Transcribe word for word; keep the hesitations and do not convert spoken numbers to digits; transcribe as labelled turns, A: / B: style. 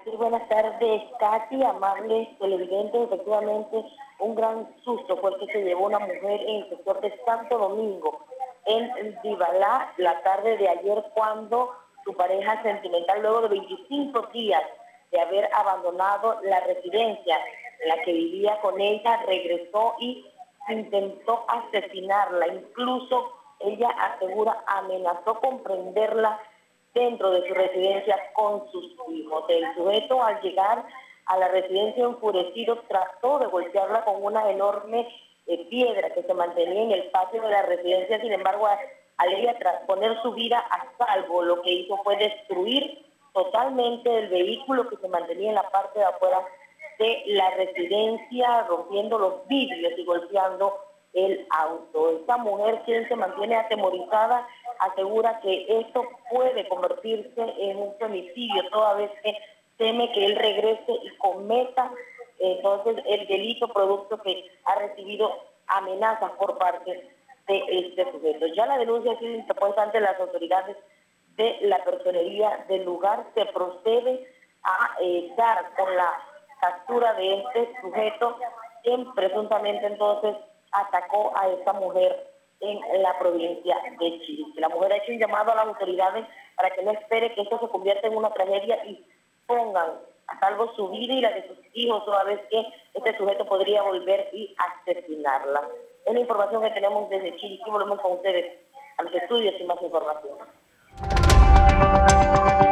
A: Sí, buenas tardes, Katy, amables televidentes. Efectivamente, un gran susto fue el que se llevó una mujer en el sector de Santo Domingo, en Dibalá, la tarde de ayer, cuando su pareja sentimental, luego de veinticinco días de haber abandonado la residencia en la que vivía con ella, regresó y intentó asesinarla. Incluso ella asegura amenazó con prenderla dentro de su residencia con sus hijos. El sujeto, al llegar a la residencia enfurecido, trató de golpearla con una enorme eh, piedra que se mantenía en el patio de la residencia. Sin embargo, al ella tras poner su vida a salvo, lo que hizo fue destruir totalmente el vehículo que se mantenía en la parte de afuera de la residencia, rompiendo los vidrios y golpeando el auto. Esta mujer, quien se mantiene atemorizada, asegura que esto puede convertirse en un femicidio, toda vez que teme que él regrese y cometa entonces el delito, producto que ha recibido amenazas por parte de este sujeto. Ya la denuncia ha sido interpuesta ante las autoridades de la personería del lugar. Se procede a eh, dar con la captura de este sujeto, quien presuntamente entonces atacó a esta mujer en la provincia de Chiriquí. La mujer ha hecho un llamado a las autoridades para que no espere que esto se convierta en una tragedia y pongan a salvo su vida y la de sus hijos, toda vez que este sujeto podría volver y asesinarla. Es la información que tenemos desde Chiriquí. Volvemos con ustedes a los estudios y más información.